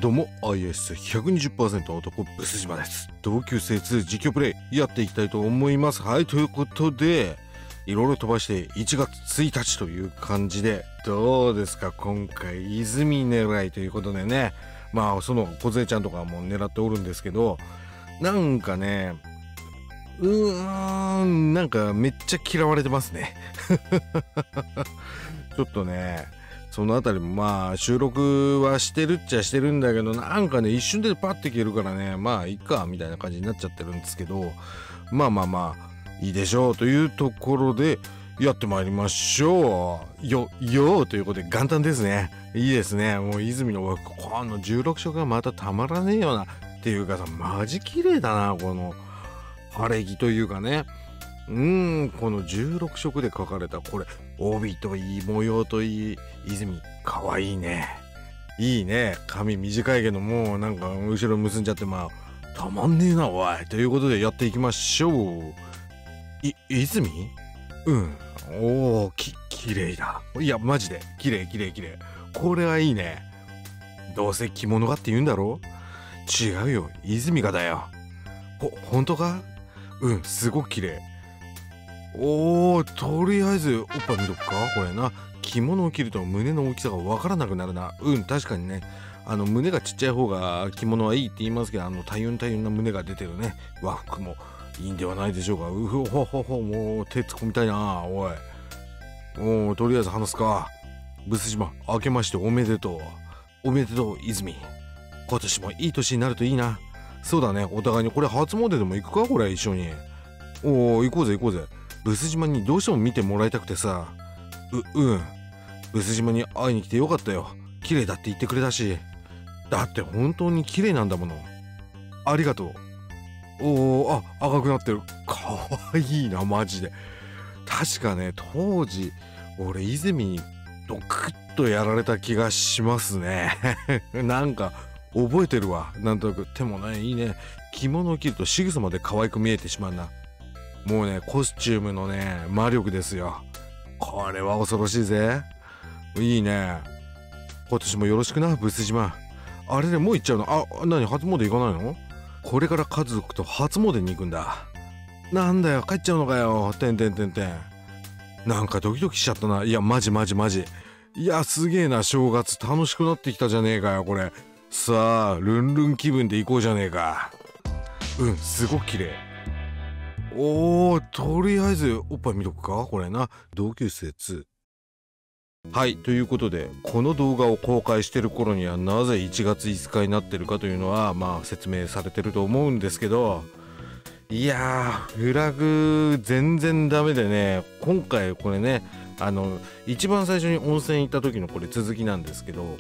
どうも IS120% 男ブス島です。同級生2実況プレイやっていきたいと思います。はい、ということでいろいろ飛ばして1月1日という感じで、どうですか今回泉狙いということでね、まあその梢ちゃんとかも狙っておるんですけど、なんかねなんかめっちゃ嫌われてますねちょっとねそのあたりもまあ収録はしてるっちゃしてるんだけど、なんかね一瞬でパッて消えるからね、まあいいかみたいな感じになっちゃってるんですけど、まあいいでしょうというところでやってまいりましょう。よーということで元旦ですね。いいですね。もう泉のこの16色がまたたまらねえよなっていうかさ、マジ綺麗だなこの晴れ着というかね。この16色で描かれたこれ帯といい模様といい、泉かわいいね。いいね。髪短いけどもうなんか後ろ結んじゃって、まあたまんねえなおいということでやっていきましょう。泉おー綺麗だ。いやマジで綺麗。これはいいね。どうせ着物がって言うんだろ。違うよ、泉がだよ。本当か？すごく綺麗。とりあえずおっぱい見とくかこれな。着物を着ると胸の大きさがわからなくなるな。確かにね、胸がちっちゃい方が着物はいいって言いますけど、大変な胸が出てるね和服もいいんではないでしょうか。もう手突っ込みたいな。とりあえず話すか。ブス島明けましておめでとう。泉。今年もいい年になるといいな。そうだね、お互いにこれ初詣でも行くかこれ一緒に。行こうぜ。ブス島にどうしても見てもらいたくてさ。ブス島に会いに来てよかったよ。綺麗だって言ってくれたし。だって本当に綺麗なんだもの。ありがとう。赤くなってる。かわいいなマジで。確かね当時俺泉にドクッとやられた気がしますねなんか覚えてるわなんとなく。でもねいいね、着物を着ると仕草まで可愛く見えてしまうな。もうねコスチュームのね魔力ですよ。これは恐ろしいぜ。いいね。今年もよろしくなブス島。あれでもう行っちゃうの？何初詣行かないの？これから家族と初詣に行くんだ。なんだよ帰っちゃうのかよ。なんかドキドキしちゃったな。いやマジ。いやすげえな、正月楽しくなってきたじゃねえかよこれ。さあルンルン気分で行こうじゃねえか。すごく綺麗。とりあえずおっぱい見とくかこれな。同級生2。はい、ということでこの動画を公開してる頃にはなぜ1月5日になってるかというのはまあ説明されてると思うんですけど、いやーフラグ全然ダメでね、今回これね一番最初に温泉行った時のこれ続きなんですけど、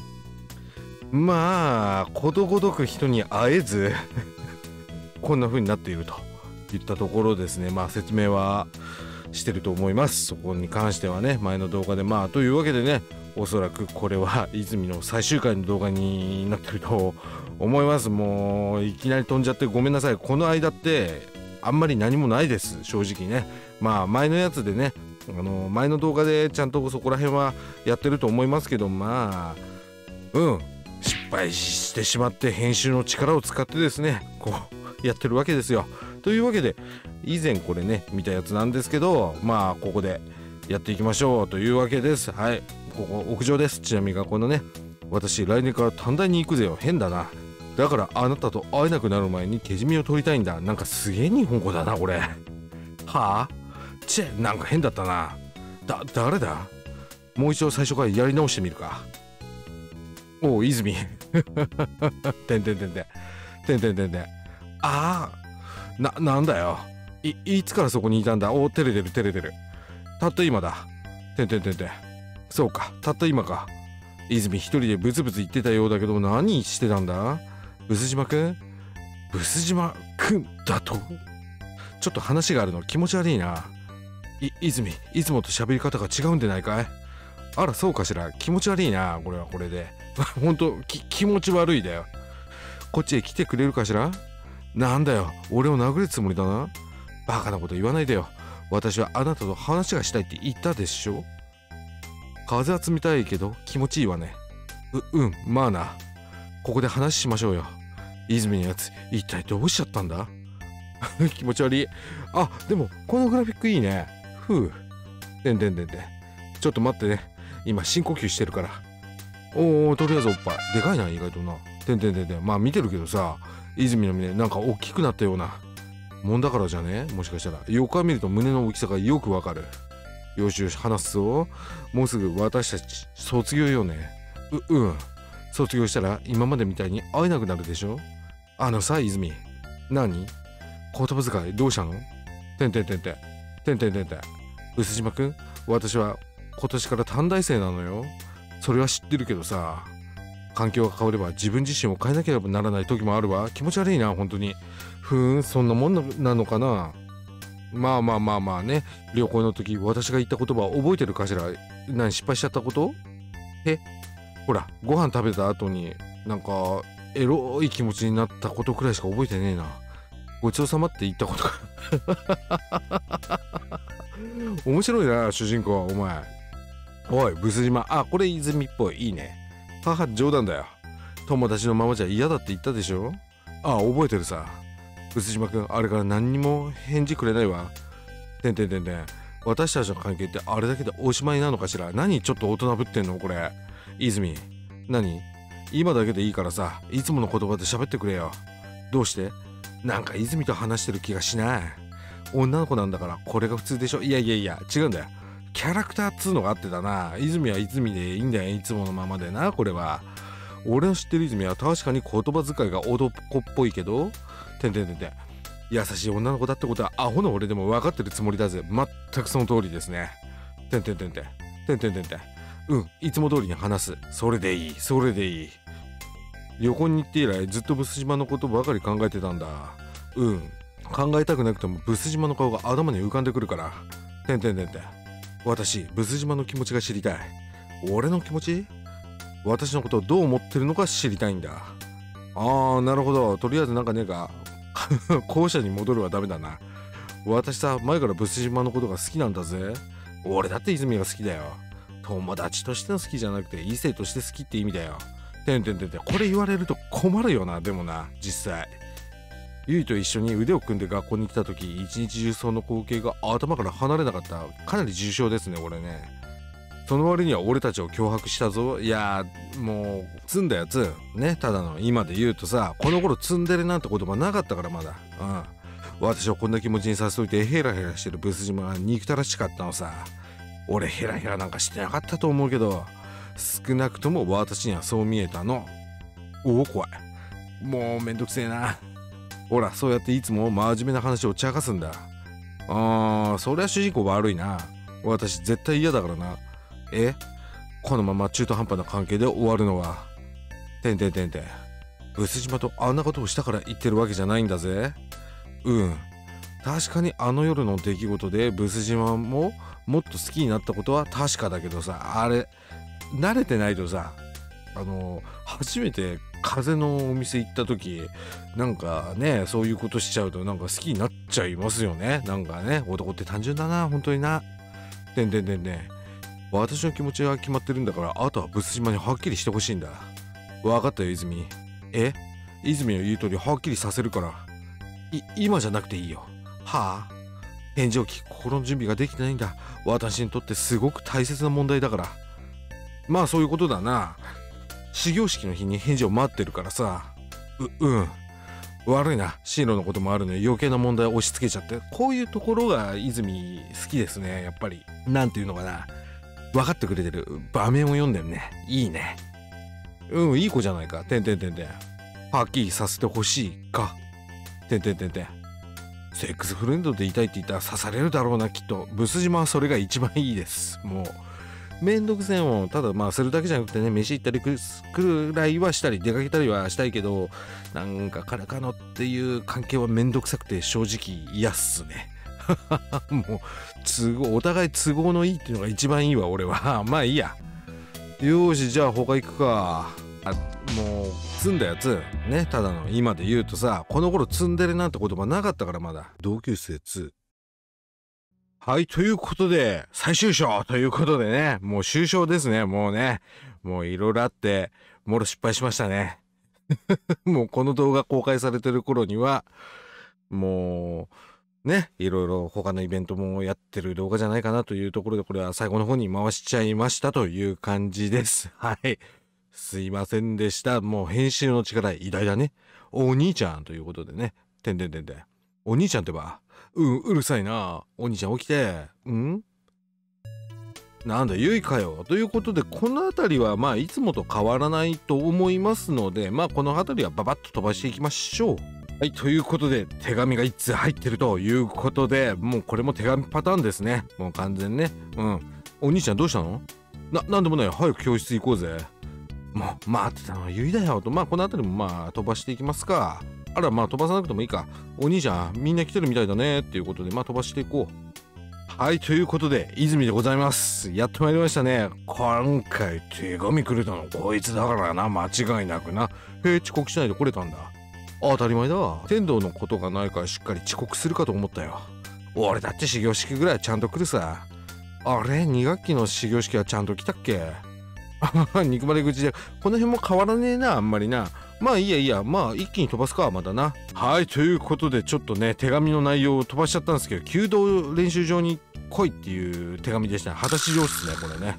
まあことごとく人に会えずこんな風になっているといったところですね。まあ説明はしてると思います、そこに関してはね前の動画で。まあというわけでね、おそらくこれは泉の最終回の動画になってると思います。もういきなり飛んじゃってごめんなさい。この間ってあんまり何もないです正直ね。まあ前のやつでね前の動画でちゃんとそこら辺はやってると思いますけど、まあ失敗してしまって編集の力を使ってですねこうやってるわけですよ。というわけで以前これね見たやつなんですけど、まあここでやっていきましょうというわけです。はい、ここ屋上です。ちなみに学校のね、私来年から短大に行くぜよ。変だな。だからあなたと会えなくなる前にけじめを取りたいんだ。なんかすげえ日本語だなこれ。はあ？なんか変だったな。誰だ？もう一度最初からやり直してみるか。泉なんだよ。いつからそこにいたんだ。照れてる。たった今だ。そうか、たった今か。泉一人でブツブツ言ってたようだけど何してたんだ？ブス島くんだと？ちょっと話があるの。気持ち悪いな。泉いつもと喋り方が違うんでないかい？あらそうかしら。気持ち悪いなこれはこれでほんと気持ち悪いだよ。こっちへ来てくれるかしら？なんだよ俺を殴るつもりだな。バカなこと言わないでよ。私はあなたと話がしたいって言ったでしょ。風は冷たいけど気持ちいいわね。まあな。 ここで話しましょうよ。泉のやつ一体どうしちゃったんだ？気持ち悪い。あ、でもこのグラフィックいいね。ふう。ちょっと待ってね。今深呼吸してるから。おお、とりあえずおっぱいでかいな、意外とな。まあ見てるけどさ、泉の胸なんか大きくなったようなもんだからじゃね。もしかしたら横から見ると胸の大きさがよくわかる。よしよし、話すぞ。もうすぐ私たち卒業よね。卒業したら今までみたいに会えなくなるでしょ。あのさ、泉。何？言葉遣いどうしたの？薄島くん、私は今年から短大生なのよ。それは知ってるけどさ、環境が変われば自分自身を変えなければならない時もあるわ。気持ち悪いな、本当に。そんなもんなのかな。まあね。旅行の時私が言った言葉覚えてるかしら。失敗しちゃったこと？ほら、ご飯食べた後になんかエロい気持ちになったことくらいしか覚えてねえな。ごちそうさまって言ったことか。面白いな、主人公。お前。おい、ブス島。あ、これ泉っぽい。いいね。母、冗談だよ。友達のままじゃ嫌だって言ったでしょ。あ、覚えてるさ。ブス島くん、あれから何にも返事くれないわ。私たちの関係ってあれだけでおしまいなのかしら。何ちょっと大人ぶってんのこれ。泉。何？今だけでいいからさ、いつもの言葉で喋ってくれよ。どうして？なんか泉と話してる気がしない。女の子なんだからこれが普通でしょ。いや違うんだよ。キャラクターっつうのがあってだな。泉は泉でいいんだよ。いつものままでな。これは俺の知ってる泉は確かに言葉遣いが男っぽいけど、優しい女の子だってことはアホの俺でも分かってるつもりだぜ。全くその通りですね。いつも通りに話す。それでいい。旅行に行って以来ずっとブス島のことばかり考えてたんだ。考えたくなくてもブス島の顔が頭に浮かんでくるから。私、ブス島の気持ちが知りたい。俺の気持ち？私のことをどう思ってるのか知りたいんだ。ああ、なるほど。とりあえずなんかねえか。校舎に戻るはダメだな。私さ、前からブス島のことが好きなんだぜ。俺だって泉が好きだよ。友達としての好きじゃなくて異性として好きって意味だよ。これ言われると困るよな。でもな、実際ゆいと一緒に腕を組んで学校に来た時、一日中その光景が頭から離れなかった。かなり重症ですね、俺ね。その割には俺たちを脅迫したぞ。いやー、もう積んだやつね。ただの今で言うとさ、この頃ツンデレなんて言葉なかったから。まだ私をこんな気持ちにさせといてヘラヘラしてるブス島が憎たらしかったのさ。俺ヘラヘラなんかしてなかったと思うけど、少なくとも私にはそう見えたの。おお、怖い。もうめんどくせえな。ほら、そうやっていつも真面目な話を茶化すんだ。そりゃ主人公悪いな。私絶対嫌だからな。このまま中途半端な関係で終わるのは。ブス島とあんなことをしたから言ってるわけじゃないんだぜ。確かにあの夜の出来事でブス島ももっと好きになったことは確かだけどさ、あれ慣れてないとさ、初めて風のお店行った時なんかね、そういうことしちゃうとなんか好きになっちゃいますよね。なんかね、男って単純だな、本当にな。私の気持ちが決まってるんだから、あとはブス島にはっきりしてほしいんだ。分かったよ、泉。泉の言う通りはっきりさせるから。今じゃなくていいよ。はあ？返事を聞く心の準備ができてないんだ。私にとってすごく大切な問題だから。まあそういうことだな。始業式の日に返事を待ってるからさ。悪いな。進路のこともあるのに余計な問題を押し付けちゃって。こういうところが泉好きですね、やっぱり。なんていうのかな。分かってくれてる。場面を読んでるね。いいね。いい子じゃないか。はっきりさせてほしいか。セックスフレンドでいたいって言ったら刺されるだろうな、きっと。ブス島はそれが一番いいです。もうめんどくせえもん。ただまあするだけじゃなくてね、飯行ったりくらいはしたり出かけたりはしたいけど、なんか彼かのっていう関係はめんどくさくて正直嫌っすね。もうお互い都合のいいっていうのが一番いいわ、俺は。まあいいや。よーし、じゃあ他行くか。もう積んだやつね。ただの今で言うとさ、この頃ツンデレなんて言葉なかったから。まだ同級生2。はい、ということで最終章ということでね、もう終章ですね。もうね、もういろいろあってもろ失敗しましたね。 もうこの動画公開されてる頃には、もう、ね、いろいろ他のイベントもやってる動画じゃないかなというところで、これは最後の方に回しちゃいましたという感じです。はい。すいませんでした。もう編集の力偉大だね。お兄ちゃんということでね。てんてんてんてん。お兄ちゃんってば。うるさいな。お兄ちゃん起きて。なんだ、ゆいかよ。ということで、この辺りは、まあ、いつもと変わらないと思いますので、まあ、この辺りはババッと飛ばしていきましょう。はい、ということで、手紙が1通入ってるということで、もうこれも手紙パターンですね。もう完全ね。お兄ちゃんどうしたの？なんでもないよ。早く教室行こうぜ。もう、待ってたのはゆいだよ。と、まあ、この辺りもまあ、飛ばしていきますか。あら、まあ、飛ばさなくてもいいか。お兄ちゃん、みんな来てるみたいだね。っていうことで、まあ、飛ばしていこう。はい、ということで、泉でございます。やってまいりましたね。今回手紙くれたのこいつだからな、間違いなくな。遅刻しないで来れたんだ。当たり前だ。天道のことがないからしっかり遅刻するかと思ったよ。俺だって始業式ぐらいちゃんと来るさ。あれ ?2 学期の始業式はちゃんと来たっけ？憎まれ口で、この辺も変わらねえな、あんまりな。まあいいやいいや、まあ一気に飛ばすか、まだな。はい、ということで、ちょっとね、手紙の内容を飛ばしちゃったんですけど、弓道練習場に来いっていう手紙でした。果たし状っすね、これね。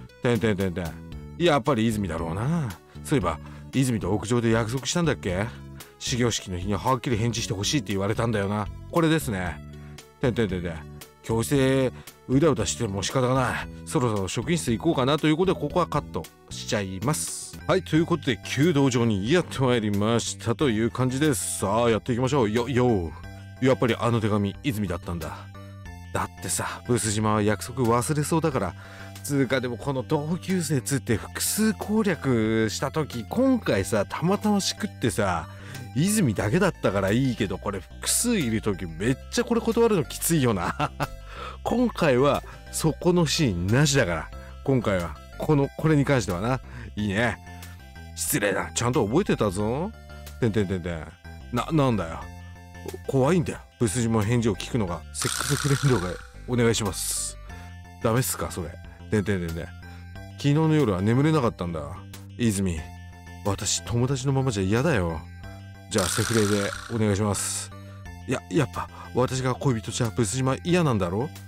やっぱり泉だろうな。そういえば、泉と屋上で約束したんだっけ？始業式の日にはっきり返事してほしいって言われたんだよな。これですね。教室でうだうだしても仕方がない。そろそろ職員室行こうかなということで、ここはカットしちゃいます。はい、ということで、弓道場にやってまいりましたという感じです。さあ、やっていきましょう。やっぱりあの手紙、泉だったんだ。だってさ、ブス島は約束忘れそうだから。つうかでもこの同級生つって複数攻略した時、今回さ、たまたましくってさ、泉だけだったからいいけど、これ複数いる時めっちゃこれ断るのきついよな。今回はそこのシーンなしだから。今回はこれに関してはな。いいね。失礼だ。ちゃんと覚えてたぞ。なんだよ。怖いんだよ。ブス島返事を聞くのが。セックスフレンドがお願いします。ダメっすかそれ。昨日の夜は眠れなかったんだ。泉。私友達のままじゃ嫌だよ。じゃあセフレでお願いします。やっぱ私が恋人じゃブス島嫌なんだろ？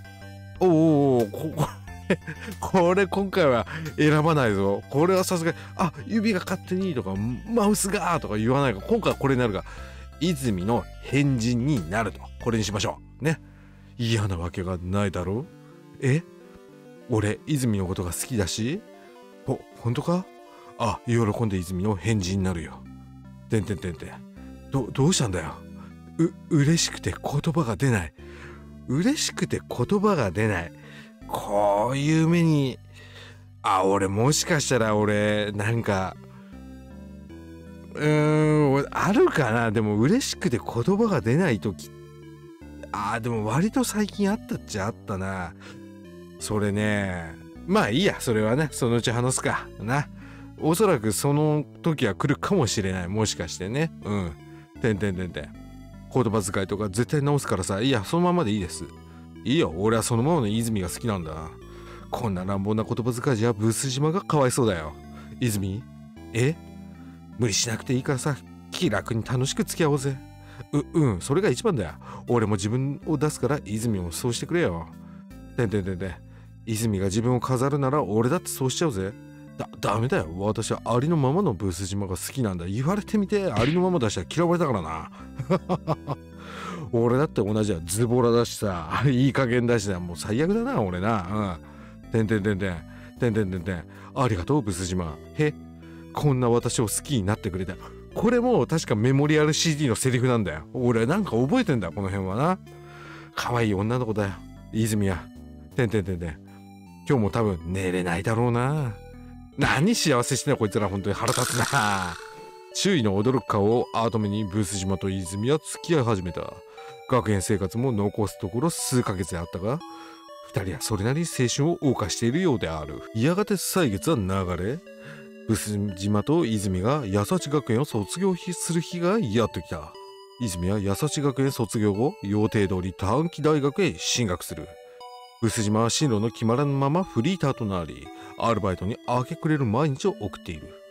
これ今回は選ばないぞ。これはさすがに、指が勝手にとか、マウスがとか言わないから、今回はこれになるが、泉の変人になると。これにしましょう。ね。嫌なわけがないだろう？俺、泉のことが好きだし？本当か？喜んで泉の変人になるよ。どうしたんだよ。嬉しくて言葉が出ない。嬉しくて言葉が出ない。こういう目に、俺もしかしたらなんか、あるかな。でも嬉しくて言葉が出ないとき、でも割と最近あったっちゃあったな。それね、まあいいや、それはね、そのうち話すか。な。おそらくその時は来るかもしれない。もしかしてね。言葉遣いとか絶対直すからさ。いや、そのままでいいです。いいよ、俺はそのままの泉が好きなんだ。こんな乱暴な言葉遣いじゃブス島がかわいそうだよ。泉？無理しなくていいからさ、気楽に楽しく付き合おうぜ。それが一番だよ。俺も自分を出すから泉もそうしてくれよ。泉が自分を飾るなら俺だってそうしちゃうぜ。ダメだよ。私はありのままのブス島が好きなんだ。言われてみて、ありのまま出したら嫌われたからな。俺だって同じや。ズボラだしさ、いい加減だしさ、もう最悪だな、俺な。ありがとう、ブス島。こんな私を好きになってくれた。これも確かメモリアル CD のセリフなんだよ。俺なんか覚えてんだ、この辺はな。可愛い女の子だよ。泉や。今日も多分寝れないだろうな。何幸せしてんだこいつら、本当に腹立つな。周囲の驚く顔を後目にブース島と泉は付き合い始めた。学園生活も残すところ数ヶ月であったが、二人はそれなりに青春を謳歌しているようである。やがて歳月は流れ、ブス島と泉が八歳学園を卒業する日がやってきた。泉は八歳学園卒業後、予定通り短期大学へ進学する。ブス島は進路の決まらぬままフリーターとなり、アルバイトに明け暮れる毎日を送っている。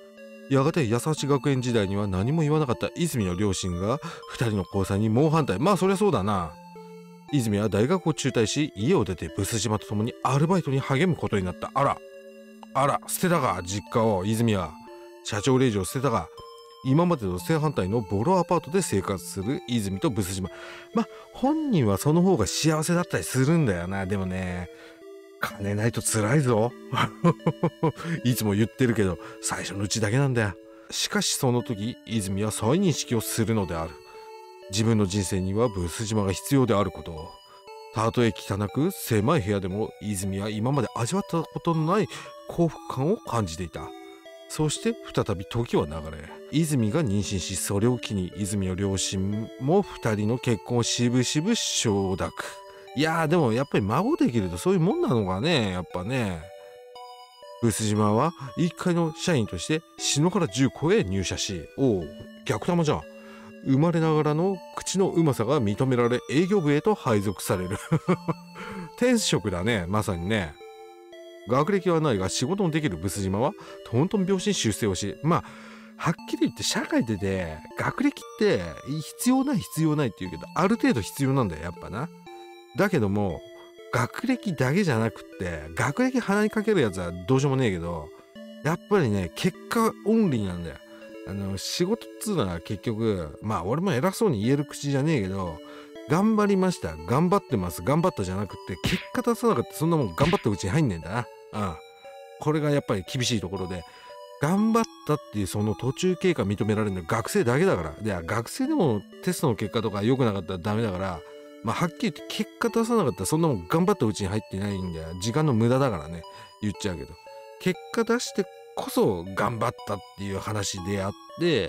やがて優し学園時代には何も言わなかった泉の両親が2人の交際に猛反対。まあそりゃそうだな。泉は大学を中退し、家を出てブス島と共にアルバイトに励むことになった。あら捨てたか実家を。泉は社長令嬢を捨てたか。今までと正反対のボロアパートで生活する泉とブス島。まあ本人はその方が幸せだったりするんだよな。でもね、金ないと辛いぞいつも言ってるけど、最初のうちだけなんだよ。しかしその時、泉は再認識をするのである。自分の人生にはブス島が必要であることを。たとえ汚く狭い部屋でも、泉は今まで味わったことのない幸福感を感じていた。そして再び時は流れ、泉が妊娠し、それを機に泉の両親も2人の結婚をしぶしぶ承諾。いやー、でもやっぱり孫できるとそういうもんなのかね。やっぱね、ブス島は1階の社員として篠原重工へ入社し、おお、逆玉じゃん。生まれながらの口のうまさが認められ、営業部へと配属される天職だね、まさにね。学歴はないが仕事のできるブス島はトントン拍子に出世をし、まあはっきり言って社会で学歴って必要ないって言うけど、ある程度必要なんだよ、やっぱな。だけども学歴だけじゃなくって、学歴鼻にかけるやつはどうしようもねえけど、やっぱりね、結果オンリーなんだよ。仕事っつうのは結局、まあ俺も偉そうに言える口じゃねえけど、頑張りました、頑張ってます、頑張ったじゃなくって、結果出さなかった、そんなもん頑張ったうちに入んねえんだな。これがやっぱり厳しいところで、頑張ったっていうその途中経過認められるのは学生だけだから。で、学生でもテストの結果とか良くなかったらダメだから、まあはっきり言って結果出さなかったらそんなもん頑張ったうちに入ってないんだよ。時間の無駄だからね、言っちゃうけど。結果出してこそ頑張ったっていう話であって、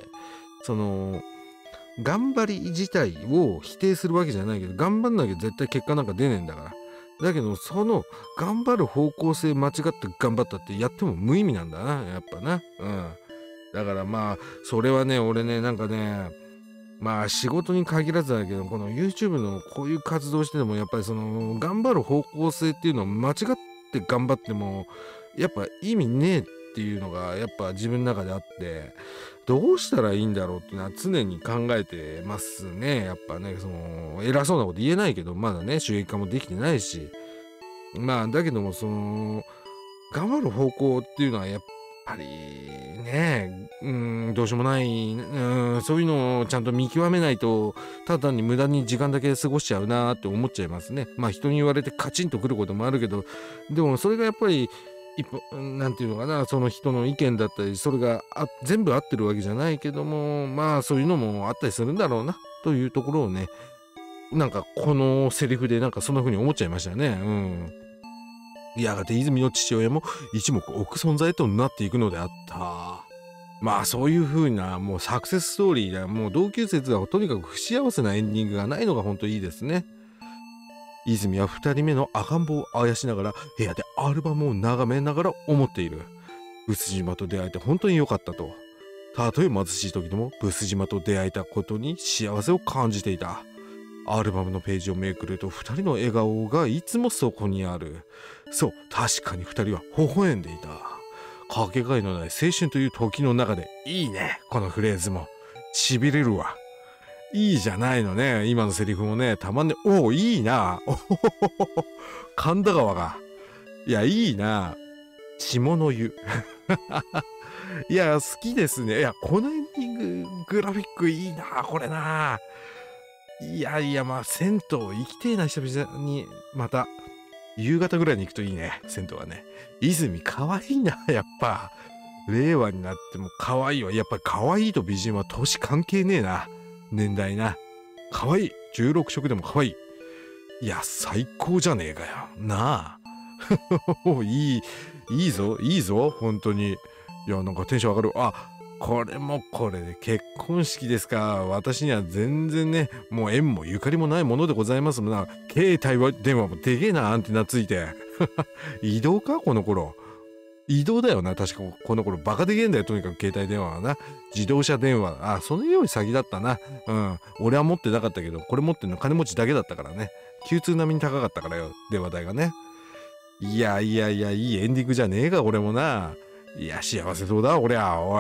その頑張り自体を否定するわけじゃないけど、頑張んなきゃ絶対結果なんか出ねえんだから。だけどその頑張る方向性間違って頑張ったってやっても無意味なんだな、やっぱな。だからまあそれはね、俺ね、なんかね、まあ仕事に限らずだけど、この YouTube のこういう活動してても、やっぱりその頑張る方向性っていうのを間違って頑張ってもやっぱ意味ねえっていうのがやっぱ自分の中であって、どうしたらいいんだろうっていうのは常に考えてますね。やっぱね、その偉そうなこと言えないけど、まだね収益化もできてないし、まあだけども、その頑張る方向っていうのはやっぱりね、どうしようもない、そういうのをちゃんと見極めないと、ただ単に無駄に時間だけ過ごしちゃうなーって思っちゃいますね。まあ人に言われてカチンとくることもあるけど、でもそれがやっぱり一歩、なんていうのかな、その人の意見だったり、それが全部合ってるわけじゃないけども、まあそういうのもあったりするんだろうなというところをね、なんかこのセリフでなんかそんな風に思っちゃいましたね。やがて泉の父親も一目置く存在となっていくのであった。まあそういう風なもうサクセスストーリーだ。もう同級生はとにかく不幸せなエンディングがないのが本当いいですね。泉は2人目の赤ん坊をあやしながら部屋でアルバムを眺めながら思っている。ブス島と出会えて本当に良かったと。たとえ貧しい時でもブス島と出会えたことに幸せを感じていた。アルバムのページをめくると2人の笑顔がいつもそこにある。そう、確かに2人は微笑んでいた。かけがえのない青春という時の中で、いいね、このフレーズも。痺れるわ。いいじゃないのね。今のセリフもね、たまんね。おお、いいな。おほほほほ。神田川が。いや、いいな。下の湯。いや、好きですね。いや、このエンディング、グラフィックいいな、これな。いやいや、まあ、銭湯行きてえな、久々に。また、夕方ぐらいに行くといいね、銭湯はね。泉、かわいいな、やっぱ。令和になってもかわいいわ。やっぱりかわいいと美人は年関係ねえな。年代な。かわいい。16色でもかわいい。いや、最高じゃねえかよ。なあ。いいぞ、本当に。いや、なんかテンション上がる。あ、これもこれで結婚式ですか。私には全然ね、もう縁もゆかりもないものでございますもんな。携帯電話もでけえな、アンテナついて。移動かこの頃。移動だよな、確かこの頃バカでけえんだよ、とにかく携帯電話はな。自動車電話。あ、そのより先だったな。俺は持ってなかったけど、これ持ってんの金持ちだけだったからね。Q2 並みに高かったからよ、電話代がね。いいエンディングじゃねえか、俺もな。いや、幸せそうだ、俺は、おい。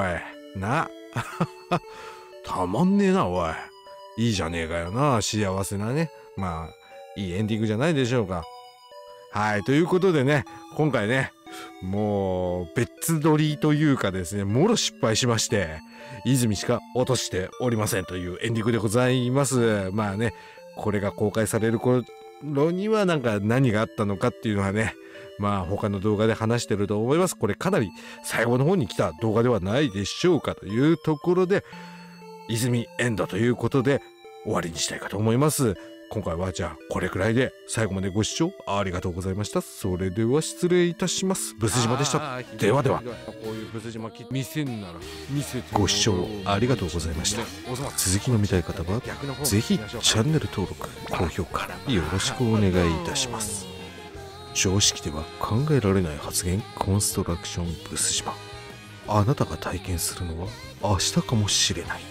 な。たまんねえな、おい。いいじゃねえかよな、幸せなね。まあ、いいエンディングじゃないでしょうか。はい、ということでね、今回ね、もう、別撮りというかですね、もろ失敗しまして、泉しか落としておりませんというエンディングでございます。まあね、これが公開される頃にはなんか何があったのかっていうのはね、まあ他の動画で話してると思います。これかなり最後の方に来た動画ではないでしょうかというところで、泉エンドということで終わりにしたいかと思います。今回はじゃあこれくらいで最後までご視聴ありがとうございました。それでは失礼いたします。ブス島でした。ではでは。こういうブス島見せんなら見せて。ご視聴ありがとうございました。続きの見たい方はぜひチャンネル登録、高評価よろしくお願いいたします。常識では考えられない発言コンストラクションブス島。あなたが体験するのは明日かもしれない。